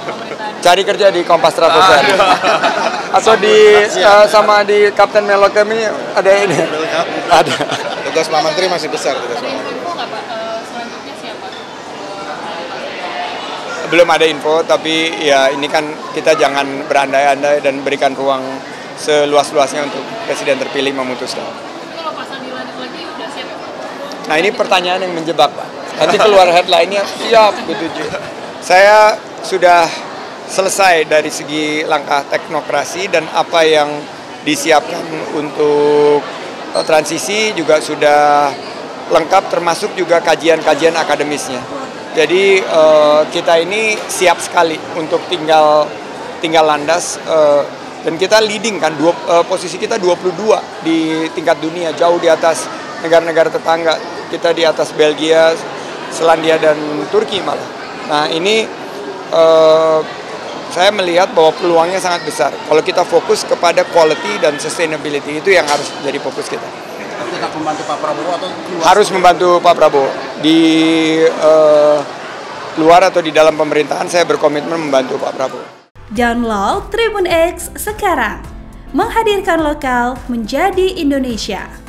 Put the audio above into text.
pemerintahan? Cari kerja di Kompas Travel atau di sama di Kapten Melokem ini ada ini. Ada. Tugas Pak Menteri masih besar. Ada info nggak Pak? Selanjutnya siapa? Belum ada info, tapi ya ini kan kita jangan berandai-andai dan berikan ruang seluas-luasnya untuk Presiden terpilih memutuskan. Tapi kalau Pak Sandi lanjut lagi udah siap? Nah ini pertanyaan yang menjebak Pak. Nanti keluar headline-nya siap gitu. Saya sudah selesai dari segi langkah teknokrasi dan apa yang disiapkan untuk transisi juga sudah lengkap, termasuk juga kajian-kajian akademisnya. Jadi kita ini siap sekali untuk tinggal landas dan kita leading kan, posisi kita 22 di tingkat dunia, jauh di atas negara-negara tetangga. Kita di atas Belgia, Selandia dan Turki malah. Nah ini saya melihat bahwa peluangnya sangat besar. Kalau kita fokus kepada quality dan sustainability, itu yang harus jadi fokus kita. Tetap membantu Pak Prabowo atau keluar? Harus membantu Pak Prabowo. Di luar atau di dalam pemerintahan saya berkomitmen membantu Pak Prabowo. Download Tribun X sekarang. Menghadirkan lokal menjadi Indonesia.